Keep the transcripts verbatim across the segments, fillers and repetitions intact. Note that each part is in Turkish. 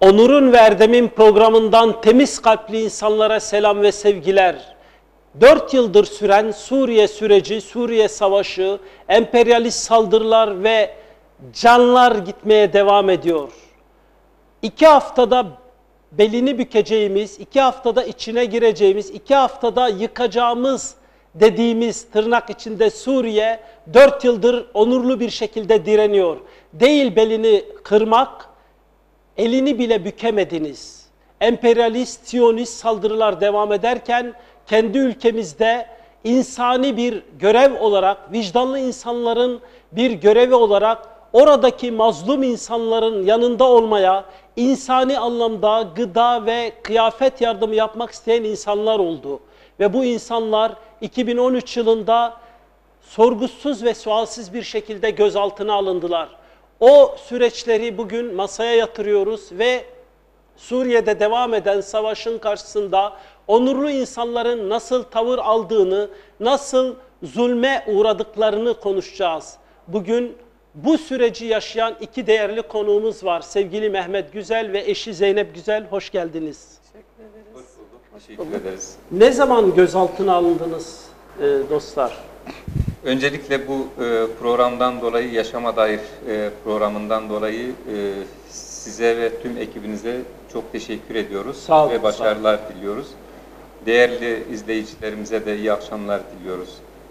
Onur'un ve Erdem'in programından temiz kalpli insanlara selam ve sevgiler. Dört yıldır süren Suriye süreci, Suriye savaşı, emperyalist saldırılar ve canlar gitmeye devam ediyor. İki haftada belini bükeceğimiz, iki haftada içine gireceğimiz, iki haftada yıkacağımız dediğimiz tırnak içinde Suriye dört yıldır onurlu bir şekilde direniyor. Değil belini kırmak, elini bile bükemediniz. Emperyalist, Siyonist saldırılar devam ederken kendi ülkemizde insani bir görev olarak, vicdanlı insanların bir görevi olarak oradaki mazlum insanların yanında olmaya, insani anlamda gıda ve kıyafet yardımı yapmak isteyen insanlar oldu. Ve bu insanlar iki bin on üç yılında sorgusuz ve sualsiz bir şekilde gözaltına alındılar. O süreçleri bugün masaya yatırıyoruz ve Suriye'de devam eden savaşın karşısında onurlu insanların nasıl tavır aldığını, nasıl zulme uğradıklarını konuşacağız. Bugün bu süreci yaşayan iki değerli konuğumuz var. Sevgili Mehmet Güzel ve eşi Zeynep Güzel, hoş geldiniz. Teşekkür ederiz. Hoş bulduk. Teşekkür ederiz. Ne zaman gözaltına alındınız e, dostlar? Öncelikle bu e, programdan dolayı, Yaşama Dair e, programından dolayı e, size ve tüm ekibinize çok teşekkür ediyoruz. Sağ olun, ve başarılar diliyoruz. Değerli izleyicilerimize de iyi akşamlar diliyoruz.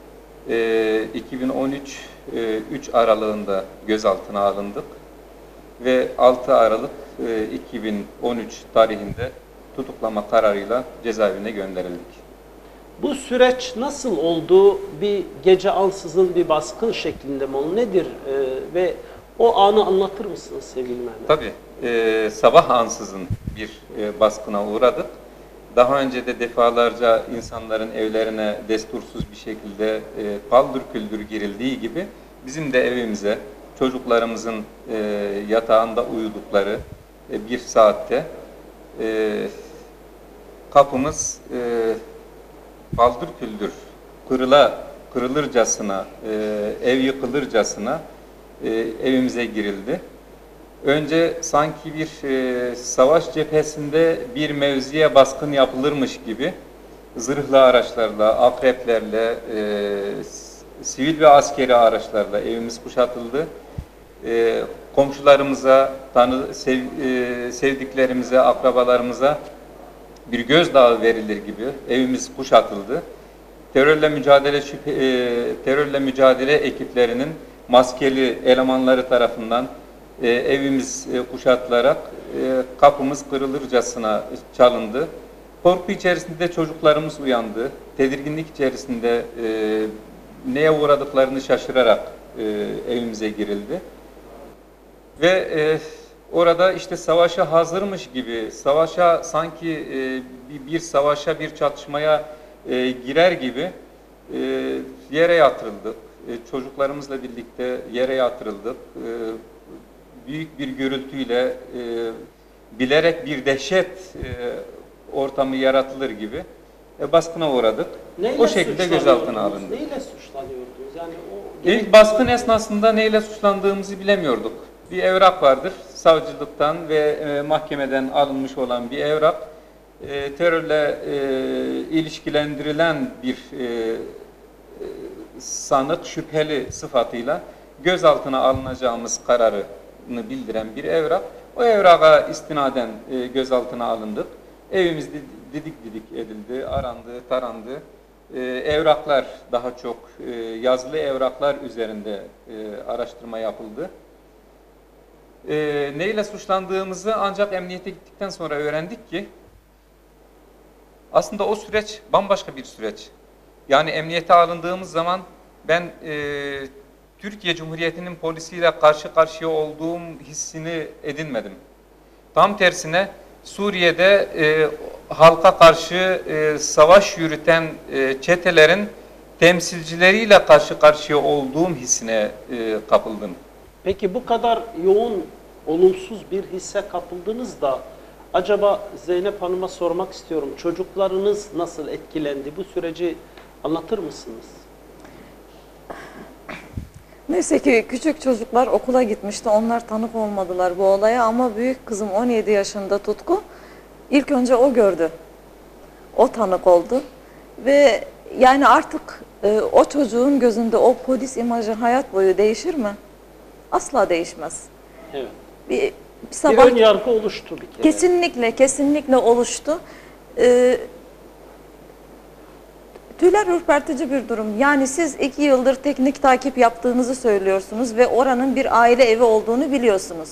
E, iki bin on üç e, üç aralığında gözaltına alındık ve altı Aralık e, iki bin on üç tarihinde tutuklama kararıyla cezaevine gönderildik. Bu süreç nasıl oldu? Bir gece ansızın bir baskın şeklinde mi oldu? Nedir? Ee, ve o anı anlatır mısınız sevgili Mehmet? Tabii. E, sabah ansızın bir e, baskına uğradık. Daha önce de defalarca insanların evlerine destursuz bir şekilde e, paldır küldür girildiği gibi bizim de evimize, çocuklarımızın e, yatağında uyudukları e, bir saatte e, kapımız e, paldır küldür, kırıla, kırılırcasına, e, ev yıkılırcasına e, evimize girildi. Önce sanki bir e, savaş cephesinde bir mevziye baskın yapılırmış gibi zırhlı araçlarla, akreplerle, e, sivil ve askeri araçlarla evimiz kuşatıldı. E, komşularımıza, tanı, sev, e, sevdiklerimize, akrabalarımıza bir gözdağı verilir gibi evimiz kuşatıldı. Terörle mücadele şüphe, e, terörle mücadele ekiplerinin maskeli elemanları tarafından e, evimiz e, kuşatılarak e, kapımız kırılırcasına çalındı. Korku içerisinde çocuklarımız uyandı. Tedirginlik içerisinde e, neye uğradıklarını şaşırarak e, evimize girildi. Ve e, orada işte savaşa hazırmış gibi, savaşa sanki e, bir, bir savaşa, bir çatışmaya e, girer gibi e, yere yatırıldık. E, çocuklarımızla birlikte yere yatırıldık. E, büyük bir gürültüyle, e, bilerek bir dehşet e, ortamı yaratılır gibi e, baskına uğradık. Neyle o şekilde gözaltına alındık. Neyle suçlanıyordunuz? Yani o İlk baskın esnasında neyle suçlandığımızı bilemiyorduk. Bir evrak vardır. Savcılıktan ve e, mahkemeden alınmış olan bir evrak. E, terörle e, ilişkilendirilen bir e, e, sanık şüpheli sıfatıyla gözaltına alınacağımız kararını bildiren bir evrak. O evraka istinaden e, gözaltına alındık. Evimiz didik didik edildi, arandı, tarandı. E, evraklar daha çok e, yazılı evraklar üzerinde e, araştırma yapıldı. E, neyle suçlandığımızı ancak emniyete gittikten sonra öğrendik ki aslında o süreç bambaşka bir süreç. Yani emniyete alındığımız zaman ben e, Türkiye Cumhuriyeti'nin polisiyle karşı karşıya olduğum hissini edinmedim. Tam tersine Suriye'de e, halka karşı e, savaş yürüten e, çetelerin temsilcileriyle karşı karşıya olduğum hissine e, kapıldım. Peki bu kadar yoğun, olumsuz bir hisse kapıldınız da acaba Zeynep Hanım'a sormak istiyorum. Çocuklarınız nasıl etkilendi? Bu süreci anlatır mısınız? Neyse ki küçük çocuklar okula gitmişti. Onlar tanık olmadılar bu olaya ama büyük kızım on yedi yaşında Tutku. İlk önce o gördü. O tanık oldu. Ve yani artık e, o çocuğun gözünde o polis imajı hayat boyu değişir mi? Asla değişmez. Evet. Bir, bir Bir sabah ön yargı oluştu bir kere. kesinlikle kesinlikle oluştu. Ee, Tüyler ürpertici bir durum. Yani siz iki yıldır teknik takip yaptığınızı söylüyorsunuz ve oranın bir aile evi olduğunu biliyorsunuz.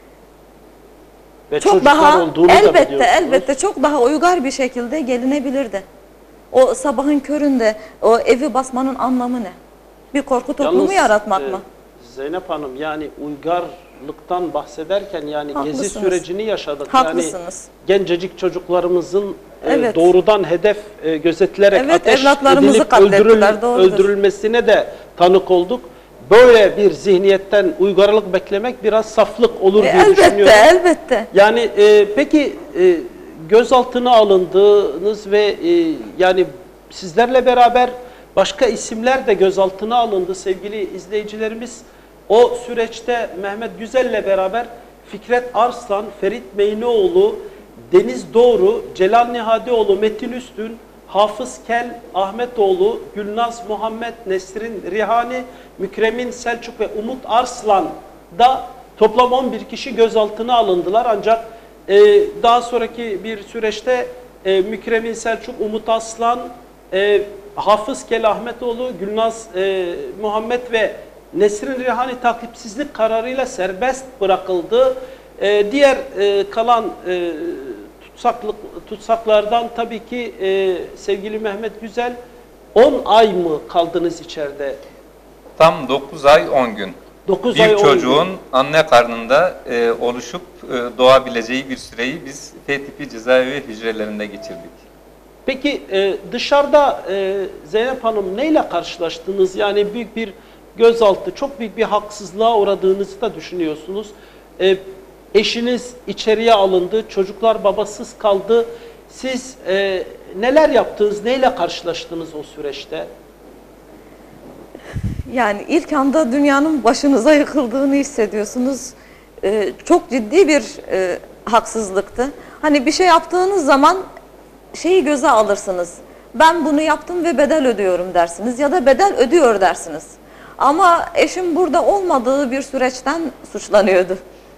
Ve Çok çocuklar daha olduğunu da elbette biliyorsunuz. elbette çok daha uygar bir şekilde gelinebilirdi. O sabahın köründe o evi basmanın anlamı ne? Bir korku toplumu Yalnız, yaratmak e, mı? Zeynep Hanım, yani uygarlıktan bahsederken yani gezi Haklısınız. sürecini yaşadık. Haklısınız. Yani gencecik çocuklarımızın e, Evet. doğrudan hedef e, gözetilerek Evet, ateş evlatlarımızı edilip katlettiler, öldürül- doğrudur. öldürülmesine de tanık olduk. Böyle bir zihniyetten uygarlık beklemek biraz saflık olur E, diye elbette düşünüyorum. elbette. Yani e, peki e, gözaltına alındınız ve e, yani sizlerle beraber başka isimler de gözaltına alındı sevgili izleyicilerimiz. O süreçte Mehmet Güzel'le beraber Fikret Arslan, Ferit Meynioğlu, Deniz Doğru, Celal Nihadioğlu, Metin Üstün, Hafız Kel, Ahmetoğlu, Gülnaz Muhammed, Nesrin Rihani, Mükremin Selçuk ve Umut Arslan da toplam on bir kişi gözaltına alındılar. Ancak e, daha sonraki bir süreçte e, Mükremin Selçuk, Umut Arslan, e, Hafız Kel Ahmetoğlu, Gülnaz e, Muhammed ve Nesrin Rihani takipsizlik kararıyla serbest bırakıldı. E, diğer e, kalan e, tutsaklık, tutsaklardan tabii ki e, sevgili Mehmet Güzel, on ay mı kaldınız içeride? Tam dokuz ay on gün. dokuz Bir ay on çocuğun gün. anne karnında e, oluşup e, doğabileceği bir süreyi biz F tipi cezaevi hücrelerinde geçirdik. Peki e, dışarıda e, Zeynep Hanım neyle karşılaştınız? Yani büyük bir gözaltı, çok büyük bir haksızlığa uğradığınızı da düşünüyorsunuz. E, eşiniz içeriye alındı, çocuklar babasız kaldı. Siz e, neler yaptınız, neyle karşılaştınız o süreçte? Yani ilk anda dünyanın başınıza yıkıldığını hissediyorsunuz. Ee, çok ciddi bir e, haksızlıktı. Hani bir şey yaptığınız zaman şeyi göze alırsınız. Ben bunu yaptım ve bedel ödüyorum dersiniz ya da bedel ödüyor dersiniz. Ama eşim burada olmadığı bir süreçten suçlanıyordu.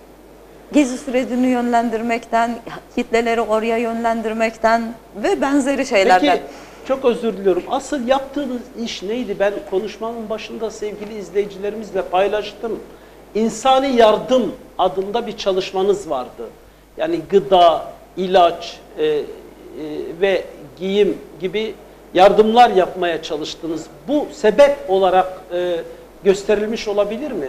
Gezi sürecini yönlendirmekten, kitleleri oraya yönlendirmekten ve benzeri şeylerden. Peki, çok özür diliyorum. Asıl yaptığınız iş neydi? Ben konuşmamın başında sevgili izleyicilerimizle paylaştım. İnsani yardım adında bir çalışmanız vardı. Yani gıda, ilaç e, e, ve giyim gibi yardımlar yapmaya çalıştınız. Bu sebep olarak e, gösterilmiş olabilir mi?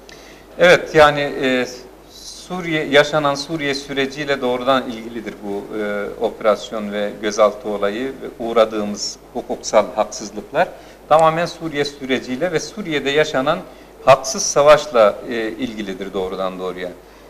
Evet, yani e, Suriye yaşanan Suriye süreciyle doğrudan ilgilidir bu e, operasyon ve gözaltı olayı ve uğradığımız hukuksal haksızlıklar. Tamamen Suriye süreciyle ve Suriye'de yaşanan haksız savaşla e, ilgilidir doğrudan doğruya.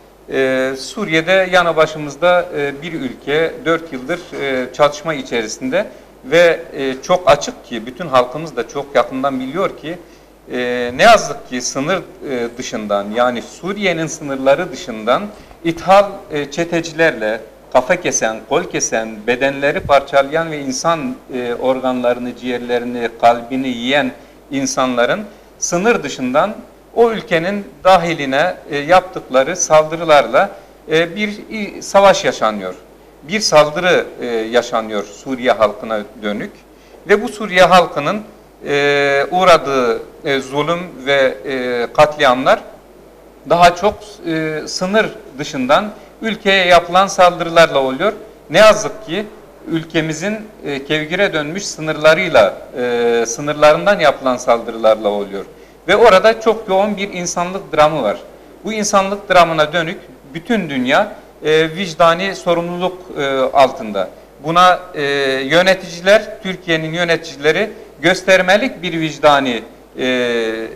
E, Suriye'de yanı başımızda e, bir ülke dört yıldır e, çatışma içerisinde ve e, çok açık ki bütün halkımız da çok yakından biliyor ki Ee, ne yazık ki sınır e, dışından, yani Suriye'nin sınırları dışından ithal e, çetecilerle kafa kesen, kol kesen, bedenleri parçalayan ve insan e, organlarını, ciğerlerini, kalbini yiyen insanların sınır dışından o ülkenin dahiline e, yaptıkları saldırılarla e, bir e, savaş yaşanıyor. Bir saldırı e, yaşanıyor Suriye halkına dönük ve bu Suriye halkının Ee, uğradığı e, zulüm ve e, katliamlar daha çok e, sınır dışından ülkeye yapılan saldırılarla oluyor. Ne yazık ki ülkemizin e, kevgire dönmüş sınırlarıyla, e, sınırlarından yapılan saldırılarla oluyor. Ve orada çok yoğun bir insanlık dramı var. Bu insanlık dramına dönük bütün dünya e, vicdani sorumluluk e, altında. Buna e, yöneticiler, Türkiye'nin yöneticileri göstermelik bir vicdani e, e,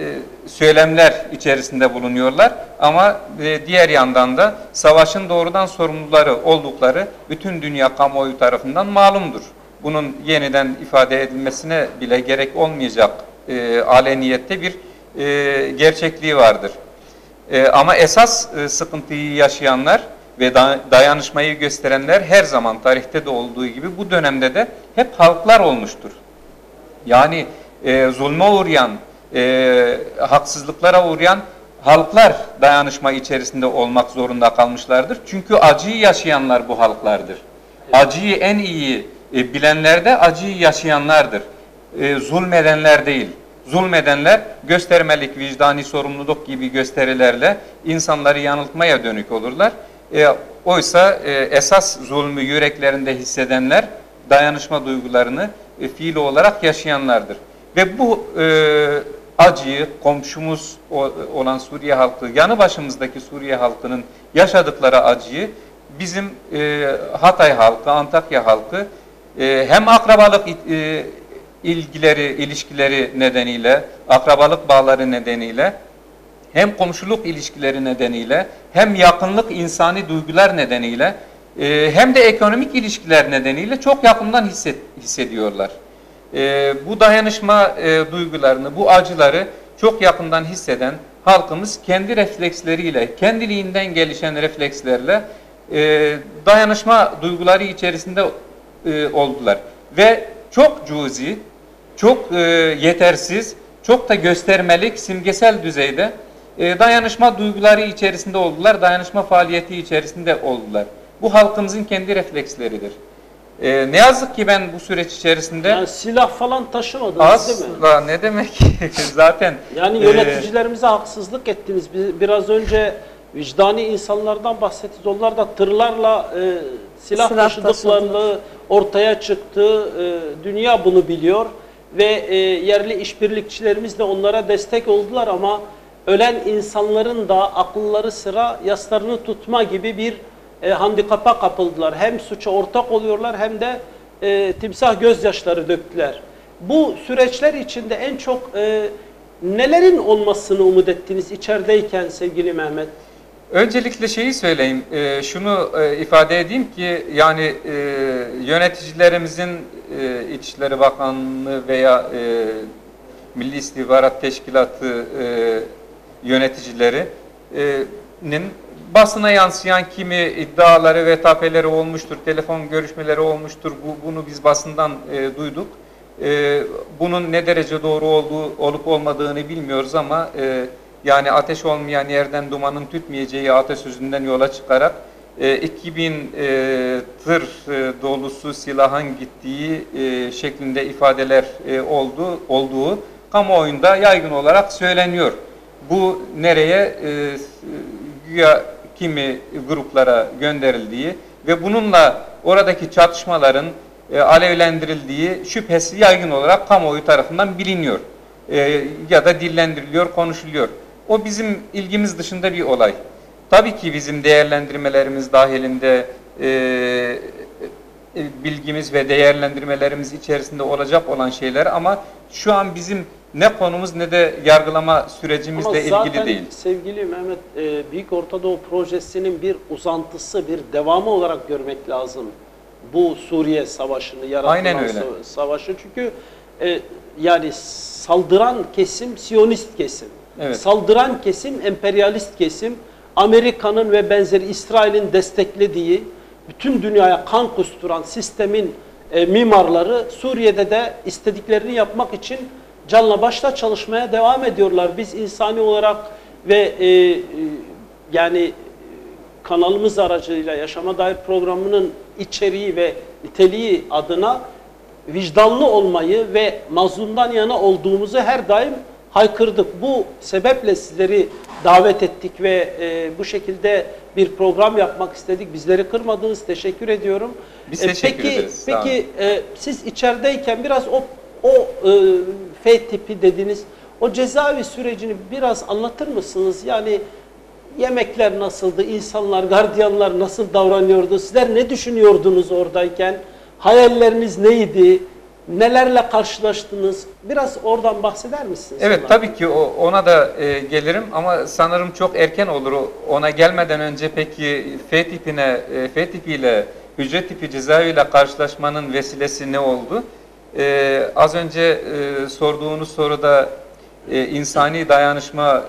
söylemler içerisinde bulunuyorlar. Ama e, diğer yandan da savaşın doğrudan sorumluları oldukları bütün dünya kamuoyu tarafından malumdur. Bunun yeniden ifade edilmesine bile gerek olmayacak e, aleniyette bir e, gerçekliği vardır. E, ama esas e, sıkıntıyı yaşayanlar ve da, dayanışmayı gösterenler her zaman tarihte de olduğu gibi bu dönemde de hep halklar olmuştur. Yani e, zulme uğrayan, e, haksızlıklara uğrayan halklar dayanışma içerisinde olmak zorunda kalmışlardır. Çünkü acıyı yaşayanlar bu halklardır. Acıyı en iyi e, bilenler de acıyı yaşayanlardır. E, zulmedenler değil. Zulmedenler göstermelik vicdani sorumluluk gibi gösterilerle insanları yanıltmaya dönük olurlar. E, oysa e, esas zulmü yüreklerinde hissedenler dayanışma duygularını e, fiili olarak yaşayanlardır. Ve bu e, acıyı komşumuz olan Suriye halkı, yanı başımızdaki Suriye halkının yaşadıkları acıyı bizim e, Hatay halkı, Antakya halkı e, hem akrabalık e, ilgileri, ilişkileri nedeniyle, akrabalık bağları nedeniyle, hem komşuluk ilişkileri nedeniyle, hem yakınlık insani duygular nedeniyle, e, hem de ekonomik ilişkiler nedeniyle çok yakından hisset, hissediyorlar. E, bu dayanışma e, duygularını, bu acıları çok yakından hisseden halkımız kendi refleksleriyle, kendiliğinden gelişen reflekslerle e, dayanışma duyguları içerisinde e, oldular. Ve çok cüzi, çok e, yetersiz, çok da göstermelik, simgesel düzeyde e, dayanışma duyguları içerisinde oldular, dayanışma faaliyeti içerisinde oldular. Bu halkımızın kendi refleksleridir. E, ne yazık ki ben bu süreç içerisinde... Yani silah falan taşımadınız değil mi? Asla, ne demek zaten... Yani yöneticilerimize e, haksızlık ettiniz. Biraz önce vicdani insanlardan bahsettiniz. Onlar da tırlarla e, silah, silah taşıdıklarını ortaya çıktı. E, dünya bunu biliyor. Ve e, yerli işbirlikçilerimiz de onlara destek oldular ama ölen insanların da akılları sıra yaslarını tutma gibi bir e, handikapa kapıldılar. Hem suça ortak oluyorlar hem de e, timsah gözyaşları döktüler. Bu süreçler içinde en çok e, nelerin olmasını umut ettiniz içerideyken sevgili Mehmet? Öncelikle şeyi söyleyeyim, e, şunu e, ifade edeyim ki yani e, yöneticilerimizin e, İçişleri Bakanlığı veya e, Milli İstihbarat Teşkilatı e, yöneticilerinin basına yansıyan kimi iddiaları ve tapeleri olmuştur, telefon görüşmeleri olmuştur. Bu, bunu biz basından e, duyduk. E, bunun ne derece doğru olduğu olup olmadığını bilmiyoruz ama e, yani ateş olmayan yerden dumanın tütmeyeceği atasözünden yola çıkarak e, iki bin e, tır e, dolusu silahın gittiği e, şeklinde ifadeler e, oldu, olduğu kamuoyunda yaygın olarak söyleniyor. Bu nereye? E, güya kimi gruplara gönderildiği ve bununla oradaki çatışmaların e, alevlendirildiği şüphesi yaygın olarak kamuoyu tarafından biliniyor. E, ya da dillendiriliyor, konuşuluyor. O bizim ilgimiz dışında bir olay. Tabii ki bizim değerlendirmelerimiz dahilinde e, bilgimiz ve değerlendirmelerimiz içerisinde olacak olan şeyler ama şu an bizim ne konumuz ne de yargılama sürecimizle ilgili değil. Ama zaten sevgili Mehmet, e, Büyük Orta Doğu Projesi'nin bir uzantısı, bir devamı olarak görmek lazım. Bu Suriye Savaşı'nı, yaratılan savaşı. Çünkü e, yani saldıran kesim Siyonist kesim. Evet. Saldıran kesim emperyalist kesim. Amerika'nın ve benzeri İsrail'in desteklediği, bütün dünyaya kan kusturan sistemin e, mimarları Suriye'de de istediklerini yapmak için canla başla çalışmaya devam ediyorlar. Biz insani olarak ve e, e, yani kanalımız aracılığıyla Yaşama Dair programının içeriği ve niteliği adına vicdanlı olmayı ve mazlumdan yana olduğumuzu her daim haykırdık. Bu sebeple sizleri davet ettik ve e, bu şekilde bir program yapmak istedik. Bizleri kırmadınız. Teşekkür ediyorum. Biz teşekkür peki, ederiz. Peki e, siz içerideyken biraz o o e, F tipi dediğiniz o cezaevi sürecini biraz anlatır mısınız? Yani yemekler nasıldı? İnsanlar, gardiyanlar nasıl davranıyordu? Sizler ne düşünüyordunuz oradayken? Hayalleriniz neydi? Nelerle karşılaştınız? Biraz oradan bahseder misiniz? Evet, ona? tabii ki o, ona da e, gelirim ama sanırım çok erken olur. Ona gelmeden önce peki F tipine, e, F tipiyle hücre tipi cezaeviyle karşılaşmanın vesilesi ne oldu? Ee, az önce e, sorduğunuz soruda e, insani dayanışma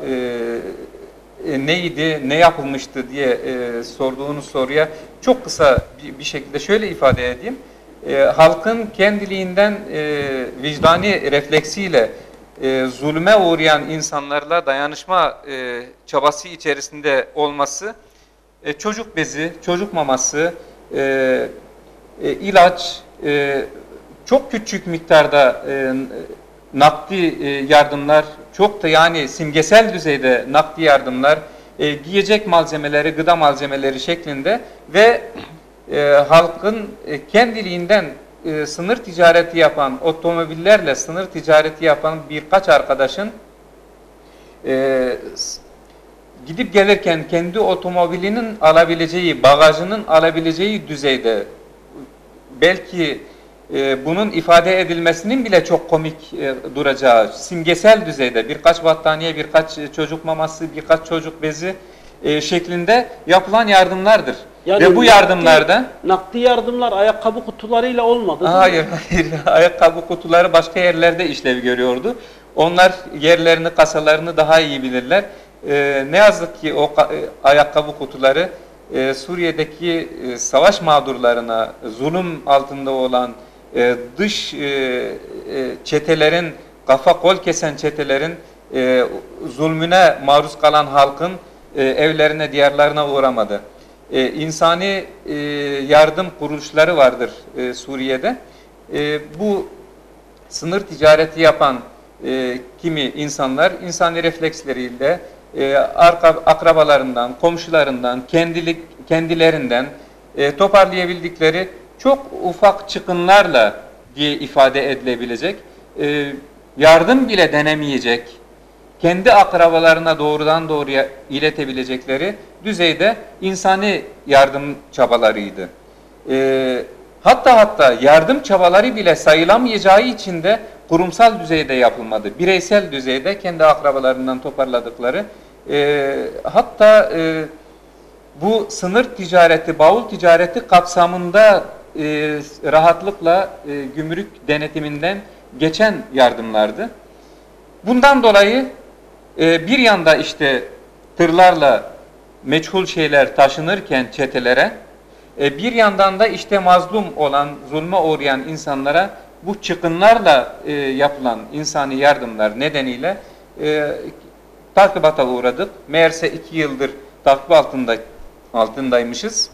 e, e, neydi, ne yapılmıştı diye e, sorduğunuz soruya çok kısa bir, bir şekilde şöyle ifade edeyim. E, halkın kendiliğinden e, vicdani refleksiyle e, zulme uğrayan insanlarla dayanışma e, çabası içerisinde olması, e, çocuk bezi, çocuk maması, e, e, ilaç, e, çok küçük miktarda e, nakdi e, yardımlar, çok da yani simgesel düzeyde nakdi yardımlar, e, giyecek malzemeleri, gıda malzemeleri şeklinde ve e, halkın e, kendiliğinden e, sınır ticareti yapan, otomobillerle sınır ticareti yapan birkaç arkadaşın e, gidip gelirken kendi otomobilinin alabileceği, bagajının alabileceği düzeyde, belki e, bunun ifade edilmesinin bile çok komik e, duracağı, simgesel düzeyde birkaç battaniye, birkaç çocuk maması, birkaç çocuk bezi e, şeklinde yapılan yardımlardır. Yani ve bu yardımlarda nakdi, nakdi yardımlar ayakkabı kutularıyla olmadı. hayır, hayır, ayakkabı kutuları başka yerlerde işlev görüyordu. Onlar yerlerini, kasalarını daha iyi bilirler. Ee, ne yazık ki o ayakkabı kutuları e, Suriye'deki e, savaş mağdurlarına, zulüm altında olan e, dış e, e, çetelerin, kafa kol kesen çetelerin e, zulmüne maruz kalan halkın e, evlerine, diyarlarına uğramadı. E, insani e, yardım kuruluşları vardır e, Suriye'de. E, bu sınır ticareti yapan e, kimi insanlar insani refleksleriyle e, arka, akrabalarından, komşularından, kendilik, kendilerinden e, toparlayabildikleri çok ufak çıkınlarla diye ifade edilebilecek, e, yardım bile denemeyecek, kendi akrabalarına doğrudan doğruya iletebilecekleri düzeyde insani yardım çabalarıydı. E, hatta hatta yardım çabaları bile sayılamayacağı için de kurumsal düzeyde yapılmadı. Bireysel düzeyde kendi akrabalarından toparladıkları, e, hatta e, bu sınır ticareti, bavul ticareti kapsamında e, rahatlıkla e, gümrük denetiminden geçen yardımlardı. Bundan dolayı e, bir yanda işte tırlarla meçhul şeyler taşınırken çetelere, e, bir yandan da işte mazlum olan, zulme uğrayan insanlara bu çıkınlarla e, yapılan insani yardımlar nedeniyle e, takibata uğradık. Meğerse iki yıldır takip altında altındaymışız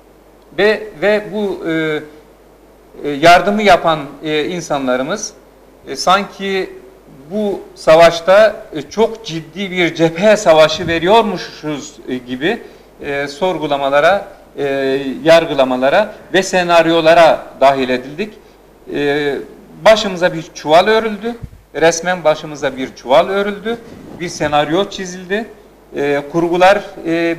ve ve bu e, e, yardımı yapan e, insanlarımız e, sanki bu savaşta e, çok ciddi bir cephe savaşı veriyormuşuz e, gibi e, sorgulamalara, e, yargılamalara ve senaryolara dahil edildik. E, başımıza bir çuval örüldü, resmen başımıza bir çuval örüldü, bir senaryo çizildi, e, kurgular e, e,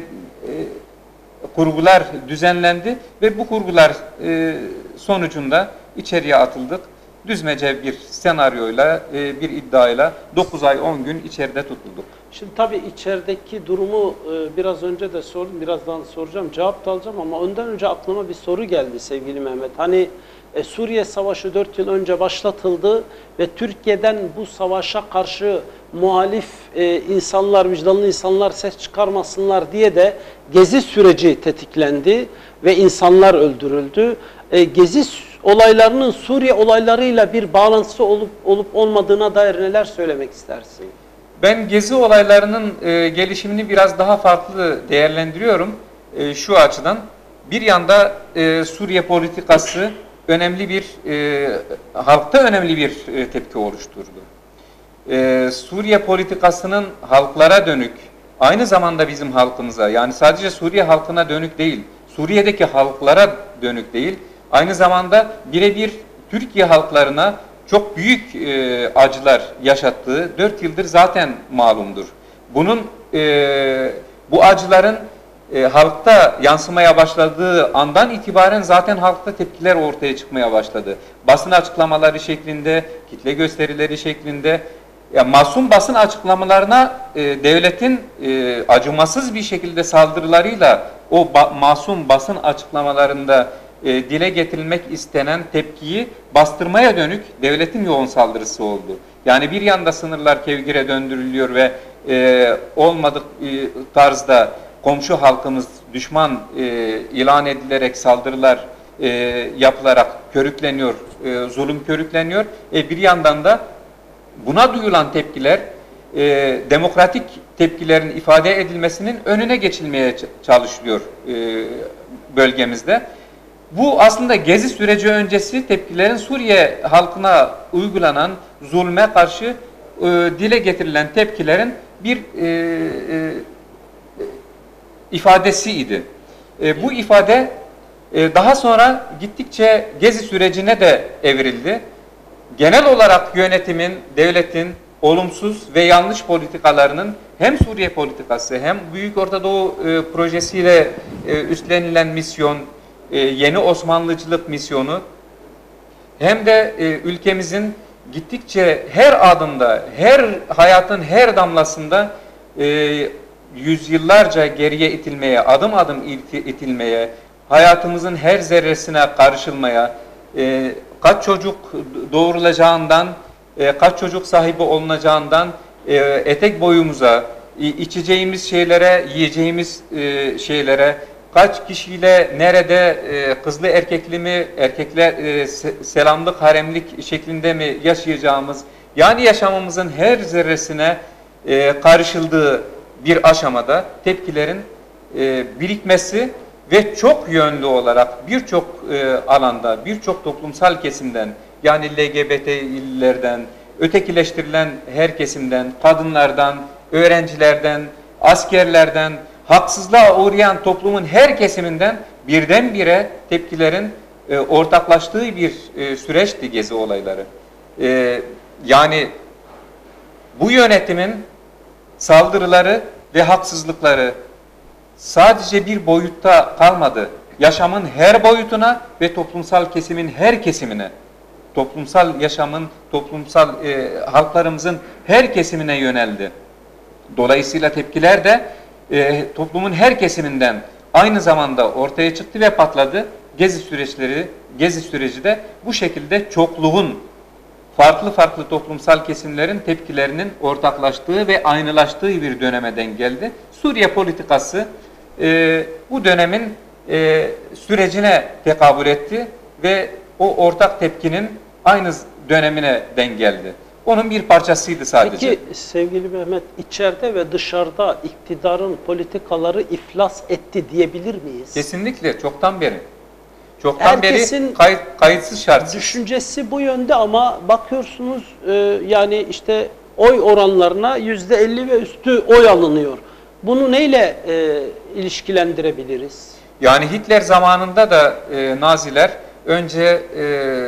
kurgular düzenlendi ve bu kurgular e, sonucunda içeriye atıldık. Düzmece bir senaryoyla, e, bir iddiayla dokuz ay on gün içeride tutulduk. Şimdi tabii içerideki durumu e, biraz önce de sordum, birazdan soracağım, cevap da alacağım ama ondan önce aklıma bir soru geldi sevgili Mehmet. Hani e, Suriye Savaşı dört yıl önce başlatıldı ve Türkiye'den bu savaşa karşı muhalif e, insanlar, vicdanlı insanlar ses çıkarmasınlar diye de Gezi süreci tetiklendi ve insanlar öldürüldü. E, Gezi olaylarının Suriye olaylarıyla bir bağlantısı olup olup olmadığına dair neler söylemek istersin? Ben Gezi olaylarının e, gelişimini biraz daha farklı değerlendiriyorum e, şu açıdan. Bir yanda e, Suriye politikası önemli bir, e, halkta önemli bir e, tepki oluşturdu. E, Suriye politikasının halklara dönük, aynı zamanda bizim halkımıza, yani sadece Suriye halkına dönük değil, Suriye'deki halklara dönük değil, aynı zamanda birebir Türkiye halklarına çok büyük e, acılar yaşattığı dört yıldır zaten malumdur. Bunun e, bu acıların e, halkta yansımaya başladığı andan itibaren zaten halkta tepkiler ortaya çıkmaya başladı. Basın açıklamaları şeklinde, kitle gösterileri şeklinde, ya masum basın açıklamalarına e, devletin e, acımasız bir şekilde saldırılarıyla o ba masum basın açıklamalarında e, dile getirilmek istenen tepkiyi bastırmaya dönük devletin yoğun saldırısı oldu. Yani bir yanda sınırlar kevgire döndürülüyor ve e, olmadık e, tarzda komşu halkımız düşman e, ilan edilerek saldırılar e, yapılarak körükleniyor, e, zulüm körükleniyor. E, bir yandan da buna duyulan tepkiler e, demokratik tepkilerin ifade edilmesinin önüne geçilmeye çalışılıyor e, bölgemizde. Bu aslında Gezi süreci öncesi tepkilerin Suriye halkına uygulanan zulme karşı e, dile getirilen tepkilerin bir e, e, ifadesiydi. E, bu ifade e, daha sonra gittikçe Gezi sürecine de evrildi. Genel olarak yönetimin, devletin olumsuz ve yanlış politikalarının hem Suriye politikası hem Büyük Orta Doğu e, projesiyle e, üstlenilen misyon, e, yeni Osmanlıcılık misyonu hem de e, ülkemizin gittikçe her adımda, her hayatın her damlasında e, yüzyıllarca geriye itilmeye, adım adım itilmeye, hayatımızın her zerresine karışılmaya, e, kaç çocuk doğrulacağından, e, kaç çocuk sahibi olunacağından, e, etek boyumuza, içeceğimiz şeylere, yiyeceğimiz e, şeylere, kaç kişiyle nerede e, kızlı erkekli mi, erkekler e, selamlık, haremlik şeklinde mi yaşayacağımız, yani yaşamımızın her zerresine e, karışıldığı bir aşamada tepkilerin e, birikmesi ve çok yönlü olarak birçok e, alanda, birçok toplumsal kesimden, yani L G B T'lilerden, ötekileştirilen her kesimden, kadınlardan, öğrencilerden, askerlerden, haksızlığa uğrayan toplumun her kesiminden birdenbire tepkilerin e, ortaklaştığı bir e, süreçti Gezi olayları. E, yani bu yönetimin saldırıları ve haksızlıkları sadece bir boyutta kalmadı. Yaşamın her boyutuna ve toplumsal kesimin her kesimine, toplumsal yaşamın, toplumsal e, halklarımızın her kesimine yöneldi. Dolayısıyla tepkiler de e, toplumun her kesiminden aynı zamanda ortaya çıktı ve patladı. Gezi süreçleri, Gezi süreci de bu şekilde çokluğun, farklı farklı toplumsal kesimlerin tepkilerinin ortaklaştığı ve aynılaştığı bir döneme denk geldi. Suriye politikası e, bu dönemin e, sürecine tekabül etti ve o ortak tepkinin aynı dönemine denk geldi. Onun bir parçasıydı sadece. Peki sevgili Mehmet, içeride ve dışarıda iktidarın politikaları iflas etti diyebilir miyiz? Kesinlikle, çoktan beri. Çoktan Herkesin beri kayıt, kayıtsız şartsız. düşüncesi bu yönde ama bakıyorsunuz e, yani işte oy oranlarına yüzde elli ve üstü oy alınıyor. Bunu neyle e, ilişkilendirebiliriz? Yani Hitler zamanında da e, Naziler önce e,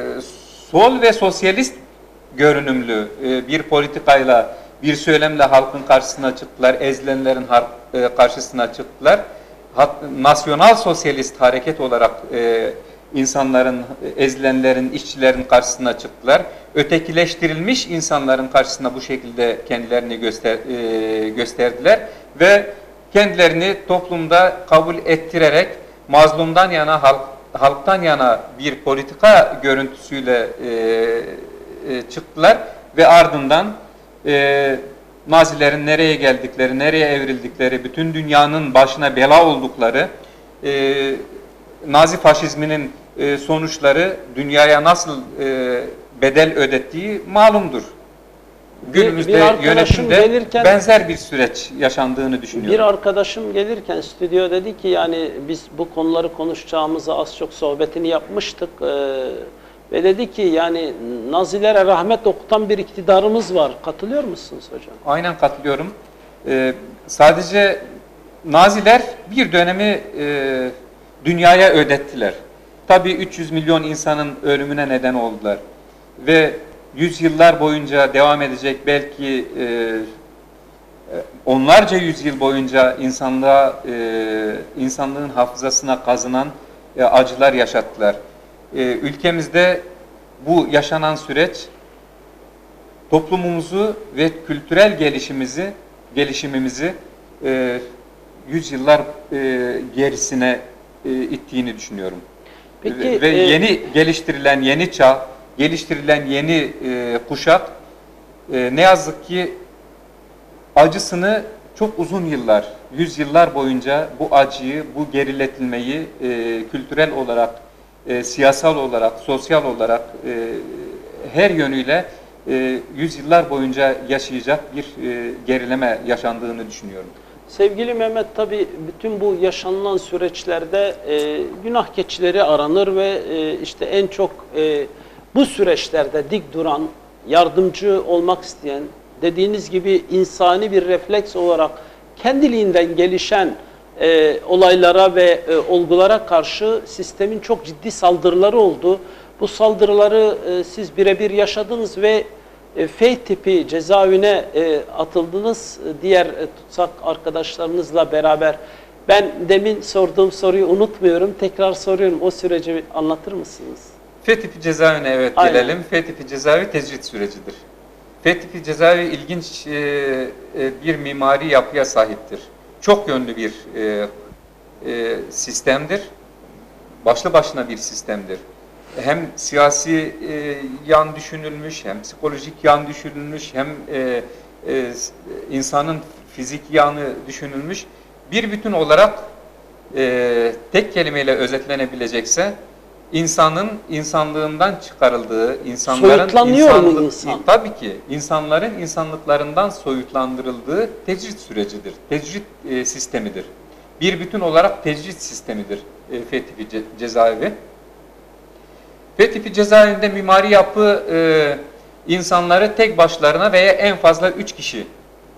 sol ve sosyalist görünümlü e, bir politikayla, bir söylemle halkın karşısına çıktılar, ezilenlerin e, karşısına çıktılar. Hat, nasyonal sosyalist hareket olarak e, insanların, ezilenlerin, işçilerin karşısına çıktılar. Ötekileştirilmiş insanların karşısına bu şekilde kendilerini göster, e, gösterdiler ve kendilerini toplumda kabul ettirerek mazlumdan yana, halk, halktan yana bir politika görüntüsüyle e, e, çıktılar ve ardından e, Nazilerin nereye geldikleri, nereye evrildikleri, bütün dünyanın başına bela oldukları, e, Nazi faşizminin e, sonuçları dünyaya nasıl e, bedel ödettiği malumdur. Günümüzde bir yönetimde gelirken, benzer bir süreç yaşandığını düşünüyorum. Bir arkadaşım gelirken stüdyo dedi ki yani biz bu konuları konuşacağımızı az çok sohbetini yapmıştık. E, Ve dedi ki yani Nazilere rahmet okutan bir iktidarımız var. Katılıyor musunuz hocam? Aynen katılıyorum. Ee, sadece Naziler bir dönemi e, dünyaya ödettiler. Tabii üç yüz milyon insanın ölümüne neden oldular. Ve yüzyıllar boyunca devam edecek belki e, onlarca yüzyıl boyunca insanlığa, e, insanlığın hafızasına kazınan e, acılar yaşattılar. Ülkemizde bu yaşanan süreç toplumumuzu ve kültürel gelişimimizi, gelişimimizi e, yüzyıllar e, gerisine e, ittiğini düşünüyorum. Peki, ve e, yeni geliştirilen yeni çağ, geliştirilen yeni e, kuşak e, ne yazık ki acısını çok uzun yıllar, yüzyıllar boyunca bu acıyı, bu geriletilmeyi e, kültürel olarak, e, siyasal olarak, sosyal olarak e, her yönüyle e, yüzyıllar boyunca yaşayacak bir e, gerileme yaşandığını düşünüyorum. Sevgili Mehmet, tabii bütün bu yaşanılan süreçlerde e, günah keçileri aranır ve e, işte en çok e, bu süreçlerde dik duran, yardımcı olmak isteyen, dediğiniz gibi insani bir refleks olarak kendiliğinden gelişen e, olaylara ve e, olgulara karşı sistemin çok ciddi saldırıları oldu. Bu saldırıları e, siz birebir yaşadınız ve E, F tipi cezaevine e, atıldınız diğer e, tutsak arkadaşlarınızla beraber. Ben demin sorduğum soruyu unutmuyorum. Tekrar soruyorum. O süreci anlatır mısınız? F tipi cezaevine evet Aynen. gelelim. F tipi cezaevi tecrit sürecidir. F tipi cezaevi ilginç e, e, bir mimari yapıya sahiptir. Çok yönlü bir e, e, sistemdir. Başlı başına bir sistemdir. Hem siyasi e, yan düşünülmüş, hem psikolojik yan düşünülmüş, hem e, e, insanın fizik yanı düşünülmüş. Bir bütün olarak e, tek kelimeyle özetlenebilecekse, insanın insanlığından çıkarıldığı, insanların Soyutlanıyor mu insanlık, insan? Tabii ki insanların insanlıklarından soyutlandırıldığı tecrit sürecidir, tecrit e, sistemidir. Bir bütün olarak tecrit sistemidir e, F tipi ce cezaevi. F tipi cezaevinde mimari yapı e, insanları tek başlarına veya en fazla üç kişi,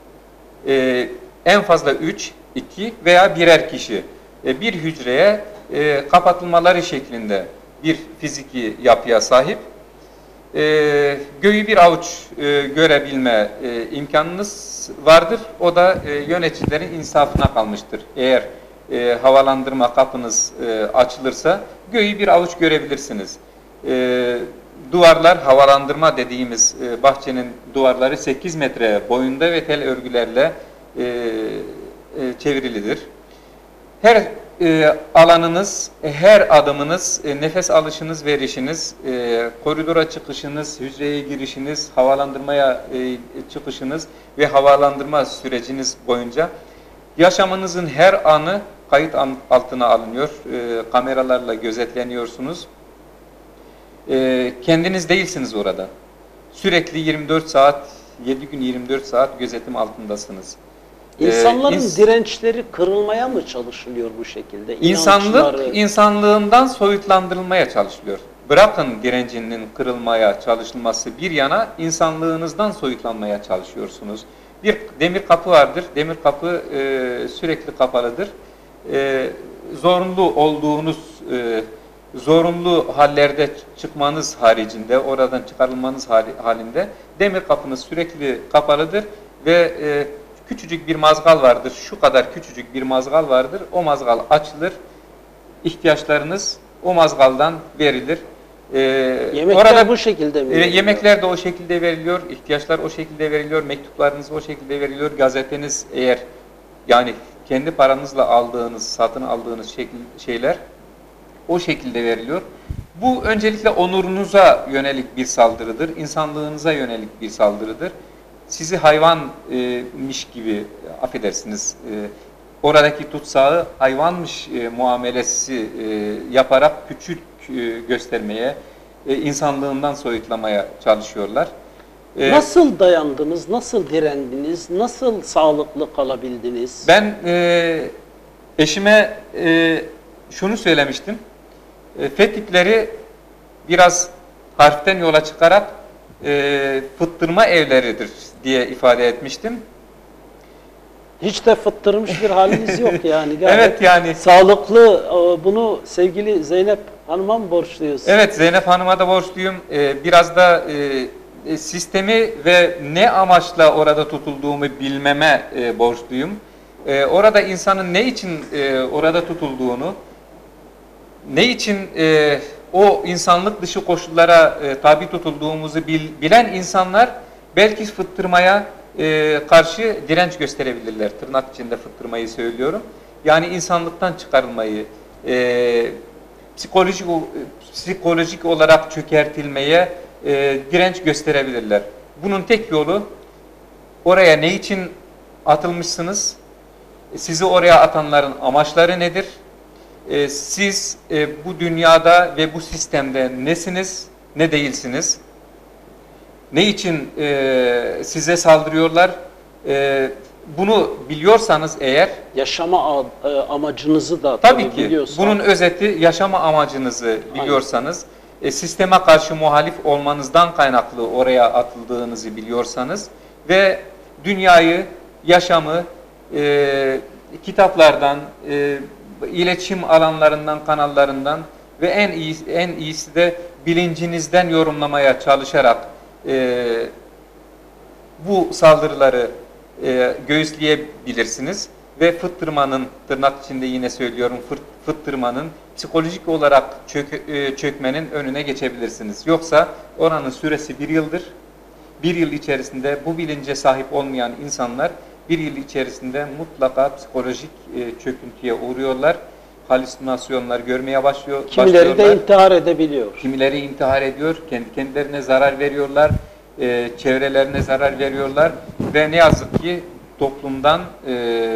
e, en fazla üç, iki veya birer kişi e, bir hücreye e, kapatılmaları şeklinde bir fiziki yapıya sahip. E, göğü bir avuç e, görebilme e, imkanınız vardır. O da e, yöneticilerin insafına kalmıştır. Eğer e, havalandırma kapınız e, açılırsa göğü bir avuç görebilirsiniz. E, duvarlar, havalandırma dediğimiz e, bahçenin duvarları sekiz metre boyunda ve tel örgülerle e, e, çevrilidir. Her e, alanınız, her adımınız, e, nefes alışınız, verişiniz, e, koridora çıkışınız, hücreye girişiniz, havalandırmaya e, çıkışınız ve havalandırma süreciniz boyunca yaşamınızın her anı kayıt altına alınıyor, e, kameralarla gözetleniyorsunuz. E, kendiniz değilsiniz orada. Sürekli yirmi dört saat, yedi gün yirmi dört saat gözetim altındasınız. İnsanların Ee, ins dirençleri kırılmaya mı çalışılıyor bu şekilde? İnsanlık, İnançları... insanlığından soyutlandırılmaya çalışılıyor. Bırakın direncinin kırılmaya çalışılması bir yana, insanlığınızdan soyutlanmaya çalışıyorsunuz. Bir demir kapı vardır, demir kapı e, sürekli kapalıdır. E, zorunlu olduğunuz, e, zorunlu hallerde çıkmanız haricinde, oradan çıkarılmanız halinde demir kapınız sürekli kapalıdır ve e, küçücük bir mazgal vardır, şu kadar küçücük bir mazgal vardır, o mazgal açılır, ihtiyaçlarınız o mazgaldan verilir. Ee, Yemekler orada, bu şekilde mi? E, yemekler de o şekilde veriliyor, ihtiyaçlar o şekilde veriliyor, mektuplarınız o şekilde veriliyor, gazeteniz eğer yani kendi paranızla aldığınız, satın aldığınız şekil, şeyler o şekilde veriliyor. Bu öncelikle onurunuza yönelik bir saldırıdır, insanlığınıza yönelik bir saldırıdır. Sizi hayvanmış gibi, affedersiniz, oradaki tutsağı hayvanmış muamelesi yaparak küçük göstermeye, insanlığından soyutlamaya çalışıyorlar. Nasıl dayandınız, nasıl direndiniz, nasıl sağlıklı kalabildiniz? Ben eşime şunu söylemiştim, F tipleri biraz harften yola çıkarak fıttırma evleridir diye ifade etmiştim. Hiç de fıttırmış bir haliniz yok yani. Evet yani. Sağlıklı, bunu sevgili Zeynep Hanım'a mı borçluyuz? Evet, Zeynep Hanım'a da borçluyum. Biraz da sistemi ve ne amaçla orada tutulduğumu bilmeme borçluyum. Orada insanın ne için orada tutulduğunu, ne için o insanlık dışı koşullara e, tabi tutulduğumuzu bil, bilen insanlar belki fıttırmaya e, karşı direnç gösterebilirler. Tırnak içinde fıttırmayı söylüyorum. Yani insanlıktan çıkarılmayı, e, psikolojik psikolojik olarak çökertilmeye e, direnç gösterebilirler. Bunun tek yolu, oraya ne için atılmışsınız? Sizi oraya atanların amaçları nedir? E, siz e, bu dünyada ve bu sistemde nesiniz, ne değilsiniz? Ne için e, size saldırıyorlar? E, bunu biliyorsanız eğer, yaşama a- e, amacınızı da tabii tabii ki biliyorsanız. bunun özeti, yaşama amacınızı biliyorsanız, e, sisteme karşı muhalif olmanızdan kaynaklı oraya atıldığınızı biliyorsanız ve dünyayı, yaşamı e, kitaplardan, e, iletişim alanlarından, kanallarından ve en iyisi, en iyisi de bilincinizden yorumlamaya çalışarak e, bu saldırıları e, göğüsleyebilirsiniz ve fıttırmanın, tırnak içinde yine söylüyorum, fırt, fıttırmanın psikolojik olarak çök, e, çökmenin önüne geçebilirsiniz. Yoksa oranın süresi bir yıldır. Bir yıl içerisinde bu bilince sahip olmayan insanlar bir yıl içerisinde mutlaka psikolojik e, çöküntüye uğruyorlar. Halüsinasyonlar görmeye başlıyor, Kimileri başlıyorlar. de intihar edebiliyor. Kimileri intihar ediyor, kendi kendilerine zarar veriyorlar, e, çevrelerine zarar veriyorlar ve ne yazık ki toplumdan e,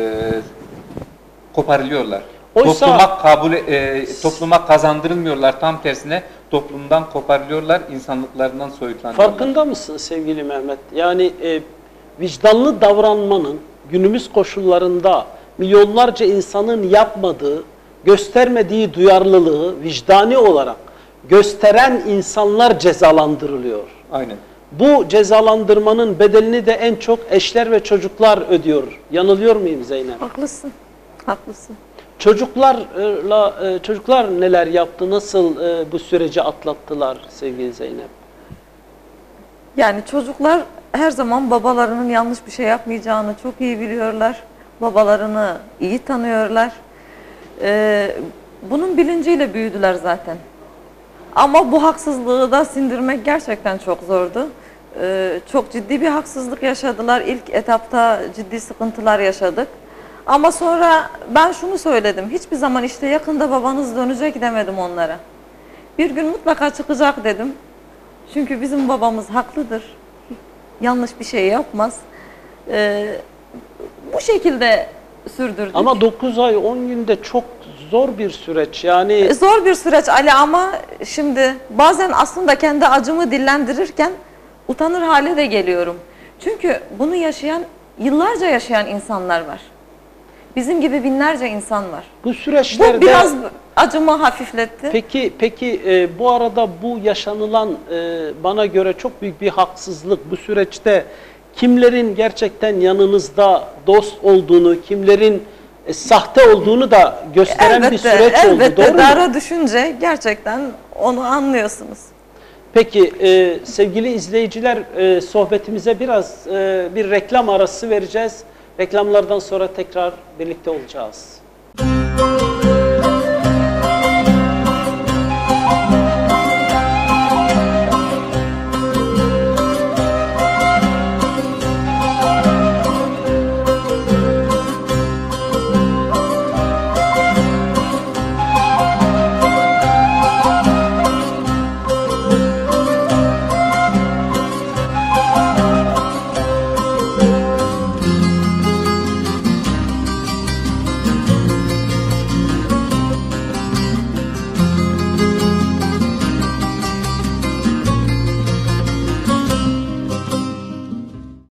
koparılıyorlar. Oysa- topluma kabul, e, topluma kazandırılmıyorlar, tam tersine toplumdan koparılıyorlar, insanlıklarından soyutlanıyorlar. Farkında mısın sevgili Mehmet? Yani e, vicdanlı davranmanın günümüz koşullarında milyonlarca insanın yapmadığı, göstermediği duyarlılığı vicdani olarak gösteren insanlar cezalandırılıyor. Aynen. Bu cezalandırmanın bedelini de en çok eşler ve çocuklar ödüyor. Yanılıyor muyum Zeynep? Haklısın. Haklısın. Çocuklarla e, çocuklar neler yaptı? Nasıl e, bu süreci atlattılar sevgili Zeynep? Yani çocuklar her zaman babalarının yanlış bir şey yapmayacağını çok iyi biliyorlar. Babalarını iyi tanıyorlar. Ee, bunun bilinciyle büyüdüler zaten. Ama bu haksızlığı da sindirmek gerçekten çok zordu. Ee, çok ciddi bir haksızlık yaşadılar. İlk etapta ciddi sıkıntılar yaşadık. Ama sonra ben şunu söyledim. Hiçbir zaman işte yakında babanız dönecek demedim onlara. Bir gün mutlaka çıkacak dedim. Çünkü bizim babamız haklıdır. Yanlış bir şey yapmaz. Ee, bu şekilde sürdürdük. Ama dokuz ay on günde çok zor bir süreç. Yani Zor bir süreç Ali, ama şimdi bazen aslında kendi acımı dillendirirken utanır hale de geliyorum. Çünkü bunu yaşayan, yıllarca yaşayan insanlar var. Bizim gibi binlerce insan var. bu süreçlerde Bu biraz acımı hafifletti. peki peki e, bu arada bu yaşanılan e, bana göre çok büyük bir haksızlık. Bu süreçte kimlerin gerçekten yanınızda dost olduğunu, kimlerin e, sahte olduğunu da gösteren bir süreç elbette, oldu. Doğru mu? dara düşünce gerçekten onu anlıyorsunuz. Peki e, sevgili izleyiciler, e, sohbetimize biraz e, bir reklam arası vereceğiz. Reklamlardan sonra tekrar birlikte olacağız.